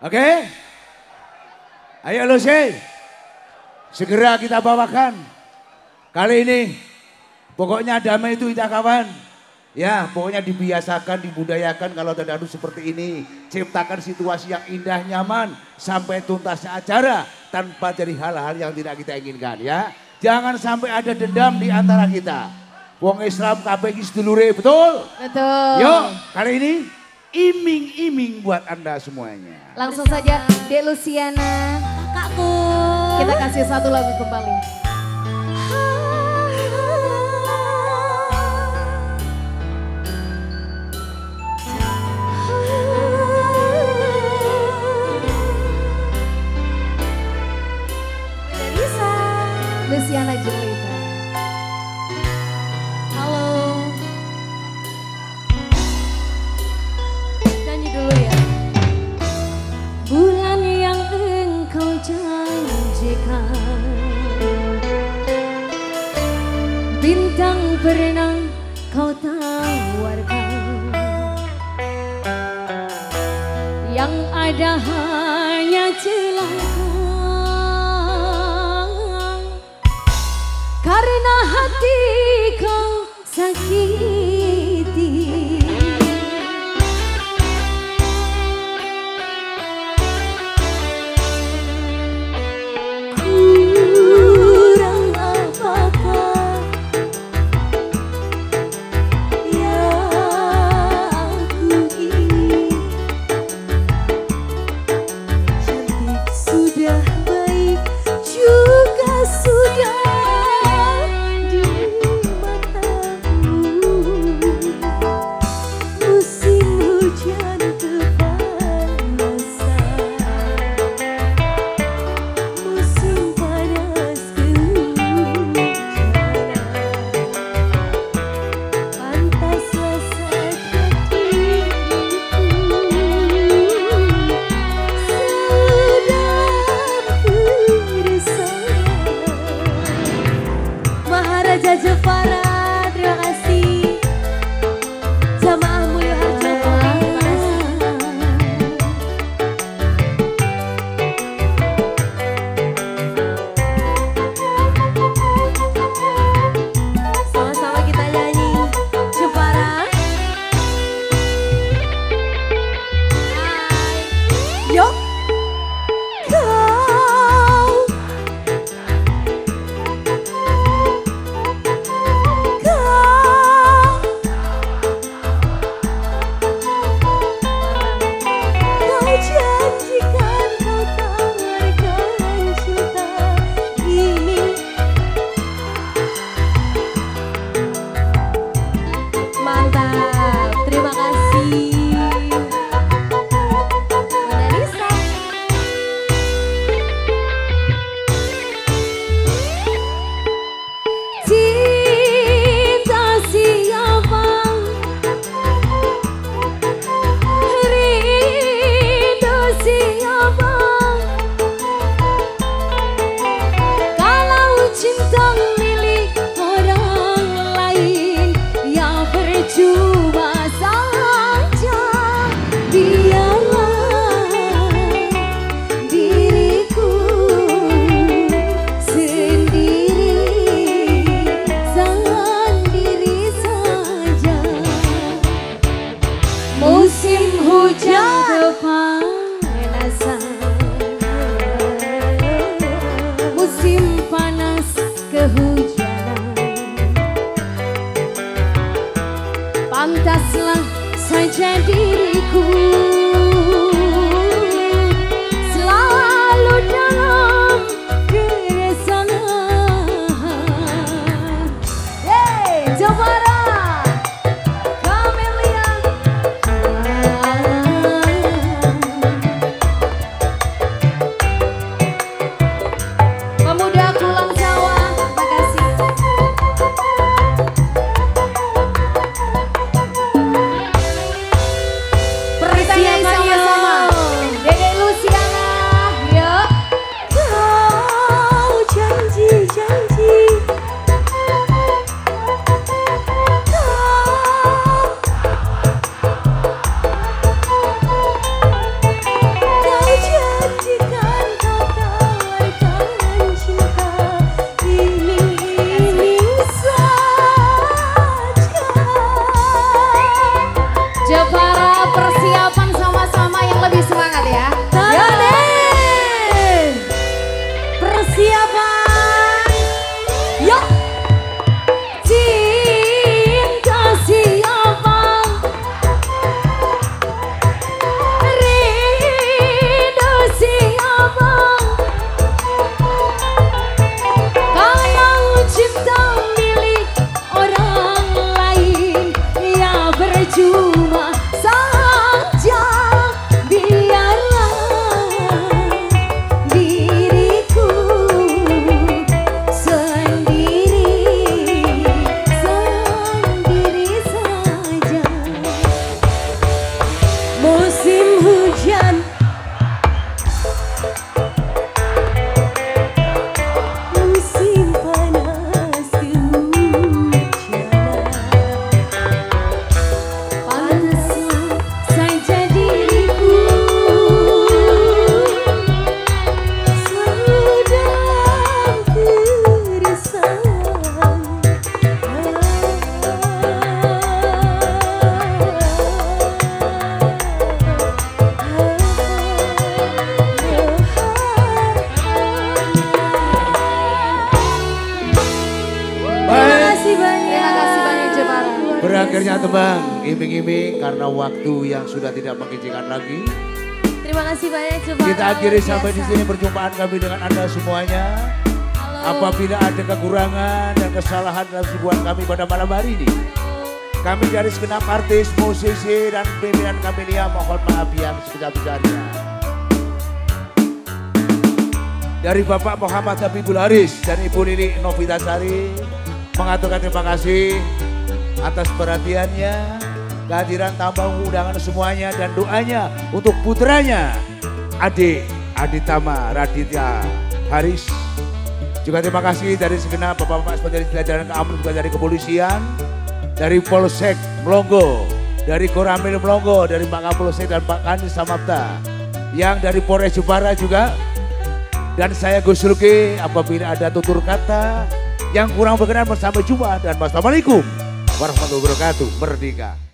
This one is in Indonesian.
Oke? Ayo Lucy, segera kita bawakan. Kali ini pokoknya damai itu indah kawan. Ya pokoknya dibiasakan, dibudayakan kalau terdapat seperti ini. Ciptakan situasi yang indah, nyaman sampai tuntasnya acara tanpa jadi hal-hal yang tidak kita inginkan ya. Jangan sampai ada dendam di antara kita. Wong Islam kabeh iki sedulure, betul? Betul. Yuk, kali ini iming-iming buat Anda semuanya. Langsung saja Dek Luciana, kakakku. Kita kasih satu lagu kembali. Luciana Jelita. Halo. Nyanyi dulu ya. Bulan yang engkau janjikan, bintang pernah kau tawarkan, yang ada hanya celaka. Karena hati kau sakiti, kurang apakah yang ku ingin. Cantik sudah, baik juga sudah. Maharaja Jepara, terima kasih. Jamaah Mulyo Harjo, terima kasih. Sama-sama kita nyanyi Jepara. Hai. Yuk. Musim hujan kepanasan, musim panas kehujanan, pantaslah saja diriku selalu dalam keresahan. Hey, Jepara. Akhirnya teman, iming-iming karena waktu yang sudah tidak mengizinkan lagi. Terima kasih banyak coba. Kita akhiri sampai di sini perjumpaan kami dengan Anda semuanya. Apabila ada kekurangan dan kesalahan dalam hubungan kami pada malam hari ini, kami dari segenap artis, musisi, dan pimpinan Camellia mohon maaf yang sebesar-besarnya. Dari Bapak Muhammad Habibul Haris dan Ibu Lili Novitasari mengaturkan terima kasih atas perhatiannya, kehadiran tamu undangan semuanya, dan doanya untuk putranya Ade Aditama Raditya Haris. Juga terima kasih dari segenap bapak-bapak spesialis pelajaran keamanan, juga dari kepolisian, dari Polsek Melongo, dari Koramil Melongo, dari Pak Kapolsek dan Pak Kanis Samapta, yang dari Polres Jepara juga. Dan saya Gus Luki, apabila ada tutur kata yang kurang berkenan, sampai jumpa dan wassalamualaikum warahmatullahi wabarakatuh. Merdeka.